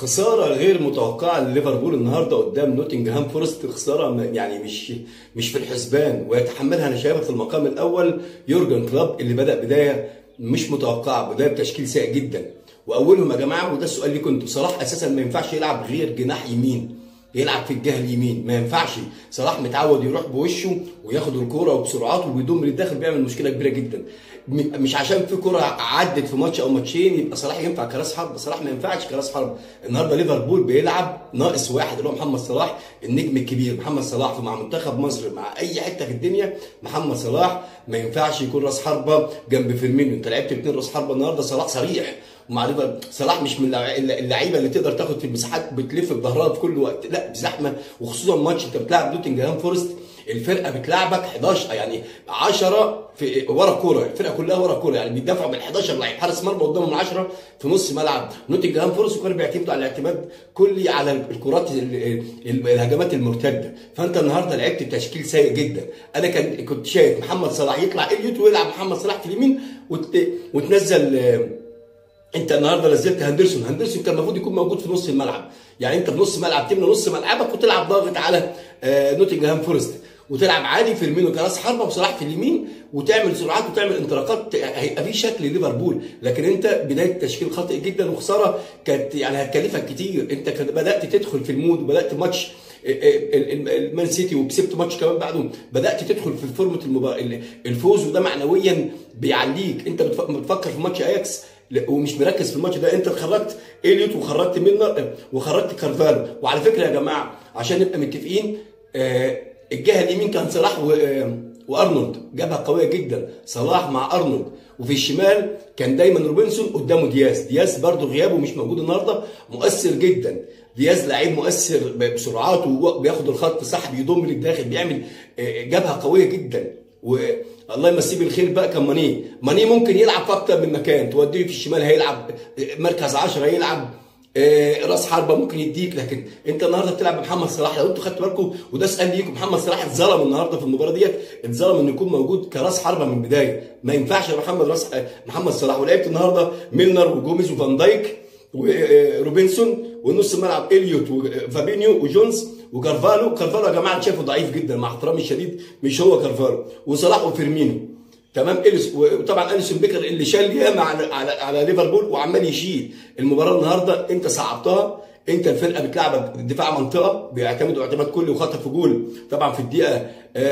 خساره غير متوقعه لليفربول النهارده قدام نوتنجهام فورست. خساره يعني مش في الحسبان، ويتحملها انا شايفها في المقام الاول يورجن كلوب اللي بدا بدايه مش متوقعه، بدايه بتشكيل سيء جدا. واولهم يا جماعه، وده السؤال ليكم انتوا، صلاح اساسا ما ينفعش يلعب غير جناح يمين، يلعب في الجهه اليمين، ما ينفعش. صلاح متعود يروح بوشه وياخد الكوره وبسرعته وبيضم للداخل، بيعمل مشكله كبيره جدا. مش عشان في كوره عدت في ماتش او ماتشين يبقى صلاح ينفع كراس حرب. صلاح ما ينفعش كراس حرب. النهارده ليفربول بيلعب ناقص واحد اللي هو محمد صلاح، النجم الكبير محمد صلاح. مع منتخب مصر، مع اي حته في الدنيا، محمد صلاح ما ينفعش يكون راس حربه جنب فيرمينيو. انت لعبت باثنين راس حربه النهارده، صلاح صريح. ومع صلاح مش من اللعيبه اللي تقدر تاخد في المساحات بتلف بظهرها في كل وقت، لا بزحمه. وخصوصا ماتش انت بتلعب نوتنجهام فورست، الفرقه بتلعبك 11 يعني 10 في ورا كوره، الفرقه كلها ورا كوره، يعني بيدافعوا بال 11 لعيب حارس مرمى قدامهم 10 في نص ملعب نوتنجهام فورست، وكانوا بيعتمدوا على اعتماد كلي على الكرات الهجمات المرتده. فانت النهارده لعبت بتشكيل سيء جدا. انا كنت شايف محمد صلاح يطلع اليوت ويلعب محمد صلاح في اليمين وتنزل. انت النهارده نزلت هندرسون كان المفروض يكون موجود في نص الملعب. يعني انت في نص ملعب تملى نص ملعبك وتلعب ضاغط على نوتنجهام فورست، وتلعب عادي فيرمينو كراس حربه وصلاح في اليمين، وتعمل سرعات وتعمل انطلاقات، هيبقى في شكل ليفربول. لكن انت بدايه تشكيل خاطئ جدا، وخساره كانت يعني هتكلفك كتير. انت بدات تدخل في المود، وبدات ماتش المان سيتي وكسبت ماتش كمان بعده، بدات تدخل في فورمه الفوز، وده معنويا بيعليك. انت بتفكر في ماتش اياكس ومش مركز في الماتش ده. انت خرجت اليوت وخرجت ميلنر وخرجت كارفالو. وعلى فكره يا جماعه عشان نبقى متفقين، الجهه اليمين كان صلاح وارنولد، جبهه قويه جدا، صلاح مع ارنولد. وفي الشمال كان دايما روبنسون، قدامه دياز برضه غيابه مش موجود النهارده، مؤثر جدا. دياز لعيب مؤثر بسرعاته، بياخد الخط صح، بيضم للداخل، بيعمل جبهه قويه جدا. والله يمسيه بالخير بقى كان ماني ممكن يلعب في اكتر من مكان، توديه في الشمال هيلعب مركز 10، هيلعب راس حربه ممكن يديك. لكن انت النهارده بتلعب بمحمد صلاح. لو انتوا خدتوا بالكم، وده سؤال ليكم، محمد صلاح اتظلم النهارده في المباراه ديت، اتظلم انه يكون موجود كراس حربه من البدايه. ما ينفعش يا محمد صلاح. ولعبت النهارده ميلنر وجوميز وفان دايك وروبنسون، ونص الملعب اليوت وفابينيو وجونز وكارفالو يا جماعه انا شايفه ضعيف جدا مع احترامي الشديد، مش هو كارفالو. وصلاح وفيرمينيو تمام، وطبعا اليسون بيكر اللي شال ياما على ليفربول وعمال يشيل. المباراه النهارده انت صعبتها. انت الفرقه بتلعبك دفاع منطقه، بيعتمدوا اعتماد كلي وخطف جول طبعا في الدقيقه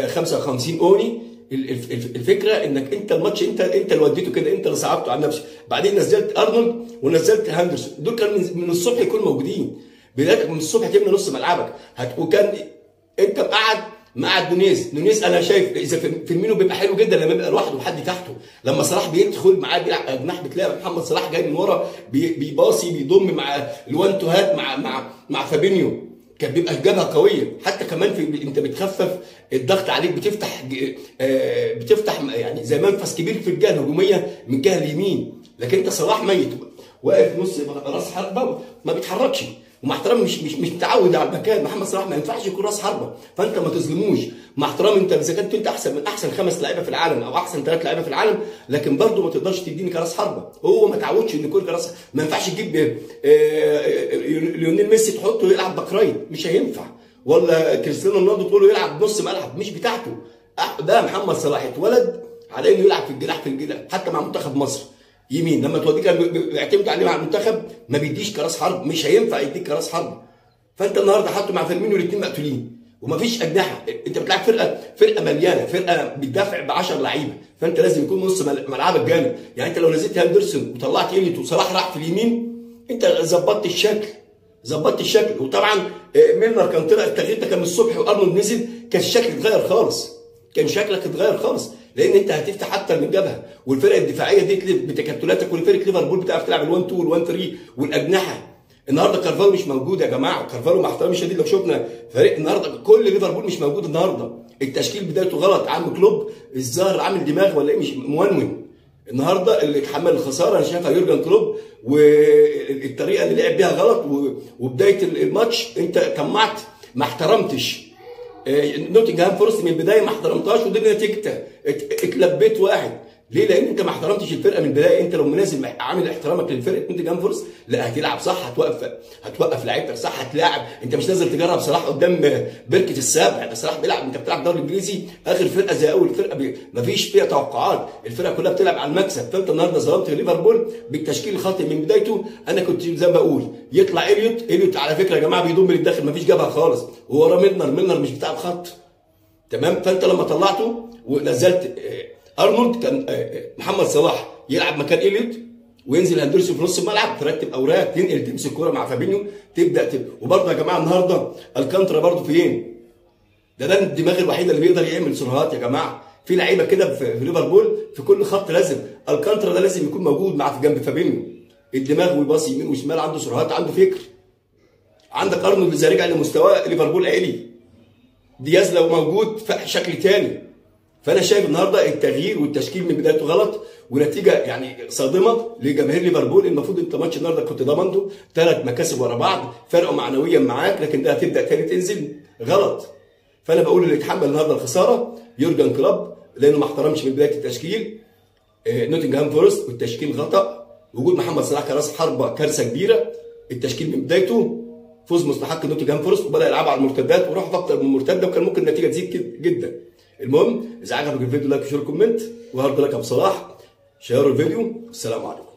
55 اوني. الفكره انك انت الماتش انت اللي وديته كده، انت اللي صعبته على نفسك. بعدين نزلت ارنولد ونزلت هاندرسون، دول كانوا من الصبح يكونوا موجودين. بدايتك من الصبح تبني نص ملعبك، وكان انت مقعد نونيز. انا شايف اذا فيرمينو بيبقى حلو جدا لما بيبقى لوحده وحد تحته. لما صلاح بيدخل معاه بيلعب جناح، بتلاقي محمد صلاح جاي من ورا بيباصي بيضم مع الوان تو هات مع فابينيو، كان بيبقى جبهه قويه. حتى كمان انت بتخفف الضغط عليك، بتفتح يعني زي منفذ كبير في الجهه الهجوميه من الجهه اليمين. لكن انت صلاح ميت واقف نص راس حربه ما بيتحركش، ومع احترامي مش متعود على المكان. محمد صلاح ما ينفعش يكون راس حربه، فانت ما تظلموش. مع احترامي انت اذا كنت انت احسن من احسن 5 لعيبه في العالم او احسن 3 لعيبه في العالم، لكن برضه ما تقدرش تديني كراس حربه. هو ما تعودش ان يكون كراس. ما ينفعش تجيب ليونيل ميسي تحطه يلعب باك رايت، مش هينفع. ولا كريستيانو رونالدو تقول له يلعب نص ملعب، مش بتاعته. ده محمد صلاح اتولد على انه يلعب في الجناح حتى مع منتخب مصر يمين. لما توديه كان بيعتمد عليه مع المنتخب، ما بيديش كراس حرب، مش هينفع يديك كراس حرب. فانت النهارده حاطه مع فيرمينيو، الاثنين مقتولين ومفيش اجنحه. انت بتلعب فرقه مليانه، فرقه بتدافع ب 10 لعيبه، فانت لازم يكون نص ملعبك جامد. يعني انت لو نزلت هاندرسون وطلعت اليوت وصلاح راح في اليمين، انت ظبطت الشكل. وطبعا ميلنر كان طلع التغيير ده كان من الصبح، وارنولد نزل، كان الشكل اتغير خالص، كان شكلك اتغير خالص. لان انت هتفتح اكتر من جبهه، والفرق الدفاعيه دي بتكتلاتك، والفرق ليفربول بتعرف تلعب ال1 2 وال1 3 والاجنحه. النهارده كارفالو مش موجود يا جماعه. كارفالو مع احترامي الشديد لو شفنا فريق النهارده كل ليفربول مش موجود النهارده. التشكيل بدايته غلط. عم كلوب الظاهر عامل دماغ ولا ايه، مش مونون. النهارده اللي اتحمل الخساره انا شايفها يورجن كلوب، والطريقه اللي لعب بيها غلط. وبدايه الماتش انت طمعت، ما احترمتش نوتنجهام فورست من البدايه، ما احترمتهاش، ودي نتيجتها. اتلبيت واحد ليه؟ لان انت ما احترمتش الفرقه من البدايه. انت لو مناسب عامل احترامك للفرقه نوتنجهام فورست، لا هتلعب صح، هتوقف لعيبتك صح، هتلاعب. انت مش نازل تجرب صلاح قدام بركه السابع، ده صلاح بيلعب، انت بتلعب دوري انجليزي، اخر فرقه زي اول فرقه ما فيش فيها توقعات، الفرقه كلها بتلعب على المكسب. فانت النهارده ظلمت ليفربول بالتشكيل الخاطئ من بدايته. انا كنت زي ما بقول يطلع اليوت على فكره يا جماعه بيضم للداخل، ما فيش جبهه خالص، وورا ميلنر مش بتاع الخط، تمام. فانت لما طلعته ونزلت ارنولد، كان محمد صلاح يلعب مكان اليوت، وينزل هندرسون في نص الملعب، ترتب اوراق، تنقل تمسك الكوره مع فابينيو، وبرضه يا جماعه النهارده الكانترا برضه فين؟ ده الدماغ الوحيده اللي بيقدر يعمل سرعات يا جماعه. في لعيبه كده في ليفربول في كل خط لازم الكانترا ده لازم يكون موجود مع في جنب فابينيو، الدماغ ويباصي يمين وشمال، عنده سرعات، عنده فكر. عندك ارنولد اذا رجع لمستوى ليفربول عالي، دياز لو موجود في شكل تاني. فانا شايف النهارده التغيير والتشكيل من بدايته غلط، ونتيجه يعني صادمه لجماهير ليفربول. المفروض انت ماتش النهارده كنت ضمنته 3 مكاسب ورا بعض، فرقوا معنويا معاك، لكن ده هتبدا تاني تنزل غلط. فانا بقول اللي يتحمل النهارده الخساره يورجن كلوب، لانه ما احترمش من بدايه التشكيل نوتنجهام فورست، والتشكيل خطا. وجود محمد صلاح كراس حربه كارثه كبيره. التشكيل من بدايته فوز مستحق نوتنجهام فورست، وبدا يلعبوا على المرتدات وراحوا اكتر من مرتده، وكان ممكن النتيجه تزيد جدا. المهم اذا عجبك الفيديو لايك وشير كومنت، وهارد لك ابو صلاح، شيروا الفيديو. السلام عليكم.